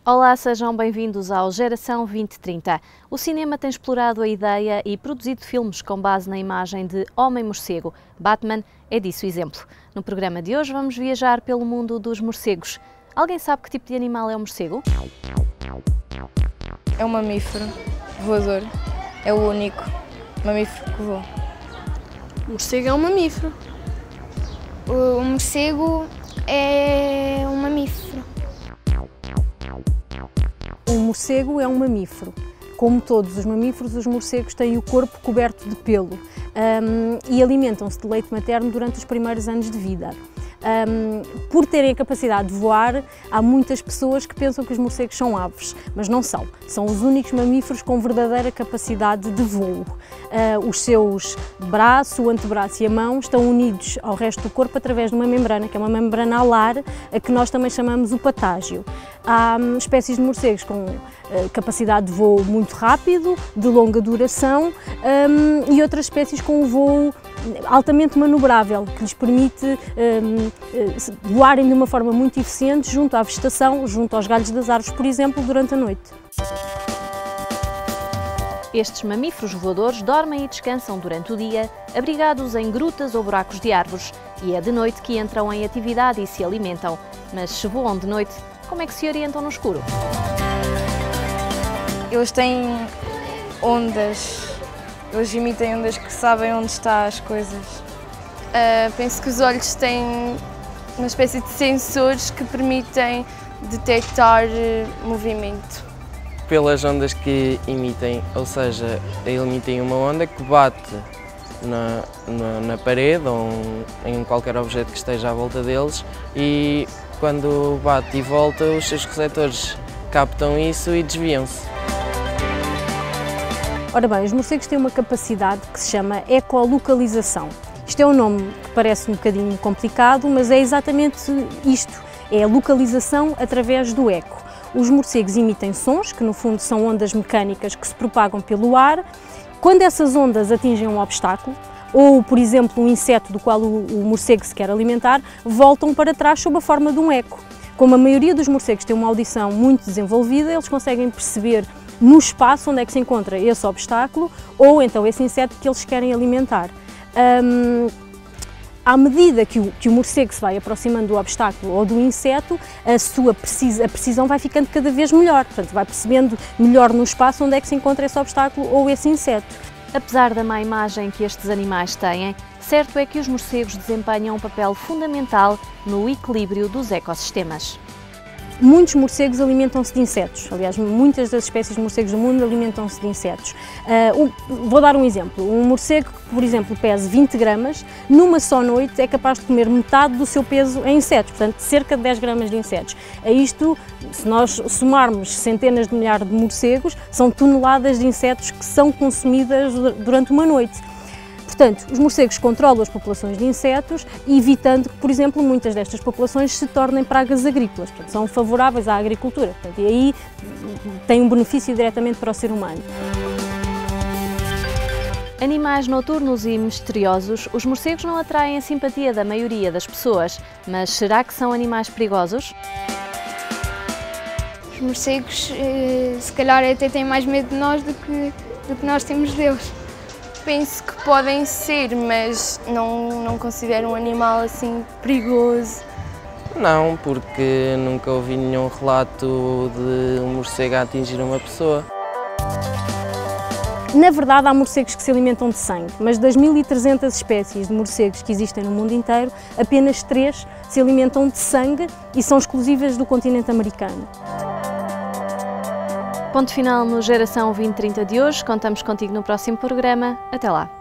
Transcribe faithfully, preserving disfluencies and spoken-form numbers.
Olá, sejam bem-vindos ao Geração vinte trinta. O cinema tem explorado a ideia e produzido filmes com base na imagem de Homem-Morcego. Batman é disso exemplo. No programa de hoje vamos viajar pelo mundo dos morcegos. Alguém sabe que tipo de animal é o morcego? É um mamífero voador. É o único mamífero que voa. O morcego é um mamífero. O morcego é um mamífero. O morcego é um mamífero. Como todos os mamíferos, os morcegos têm o corpo coberto de pelo um, e alimentam-se de leite materno durante os primeiros anos de vida. Um, por terem a capacidade de voar, há muitas pessoas que pensam que os morcegos são aves, mas não são. São os únicos mamíferos com verdadeira capacidade de voo. Uh, os seus braços, o antebraço e a mão estão unidos ao resto do corpo através de uma membrana, que é uma membrana alar, a que nós também chamamos o patágio. Há um, espécies de morcegos com uh, capacidade de voo muito rápido, de longa duração, um, e outras espécies com um voo altamente manobrável, que lhes permite um, voarem de uma forma muito eficiente junto à vegetação, junto aos galhos das árvores, por exemplo, durante a noite. Estes mamíferos voadores dormem e descansam durante o dia, abrigados em grutas ou buracos de árvores, e é de noite que entram em atividade e se alimentam. Mas se voam de noite, como é que se orientam no escuro? Eles têm ondas, eles emitem ondas que sabem onde estão as coisas. Uh, penso que os olhos têm uma espécie de sensores que permitem detectar uh, movimento. Pelas ondas que emitem, ou seja, emitem uma onda que bate na, na, na parede ou em qualquer objeto que esteja à volta deles e quando bate e volta os seus receptores captam isso e desviam-se. Ora bem, os morcegos têm uma capacidade que se chama ecolocalização. Isto é um nome que parece um bocadinho complicado, mas é exatamente isto, é a localização através do eco. Os morcegos emitem sons, que no fundo são ondas mecânicas que se propagam pelo ar. Quando essas ondas atingem um obstáculo, ou, por exemplo, um inseto do qual o, o morcego se quer alimentar, voltam para trás sob a forma de um eco. Como a maioria dos morcegos tem uma audição muito desenvolvida, eles conseguem perceber no espaço onde é que se encontra esse obstáculo ou então esse inseto que eles querem alimentar. Um, À medida que o, que o morcego se vai aproximando do obstáculo ou do inseto, a sua precisão, a precisão vai ficando cada vez melhor, portanto vai percebendo melhor no espaço onde é que se encontra esse obstáculo ou esse inseto. Apesar da má imagem que estes animais têm, certo é que os morcegos desempenham um papel fundamental no equilíbrio dos ecossistemas. Muitos morcegos alimentam-se de insetos, aliás, muitas das espécies de morcegos do mundo alimentam-se de insetos. Uh, um, vou dar um exemplo, um morcego que, por exemplo, pese vinte gramas, numa só noite é capaz de comer metade do seu peso em insetos, portanto, cerca de dez gramas de insetos. A isto, se nós somarmos centenas de milhares de morcegos, são toneladas de insetos que são consumidas durante uma noite. Portanto, os morcegos controlam as populações de insetos, evitando que, por exemplo, muitas destas populações se tornem pragas agrícolas, portanto, são favoráveis à agricultura, portanto, e aí tem um benefício diretamente para o ser humano. Animais noturnos e misteriosos, os morcegos não atraem a simpatia da maioria das pessoas, mas será que são animais perigosos? Os morcegos, se calhar, até têm mais medo de nós do que, do que nós temos deles. Penso que podem ser, mas não, não considero um animal assim perigoso. Não, porque nunca ouvi nenhum relato de um morcego a atingir uma pessoa. Na verdade, há morcegos que se alimentam de sangue, mas das mil e trezentas espécies de morcegos que existem no mundo inteiro, apenas três se alimentam de sangue e são exclusivas do continente americano. Ponto final no Geração vinte trinta de hoje. Contamos contigo no próximo programa. Até lá!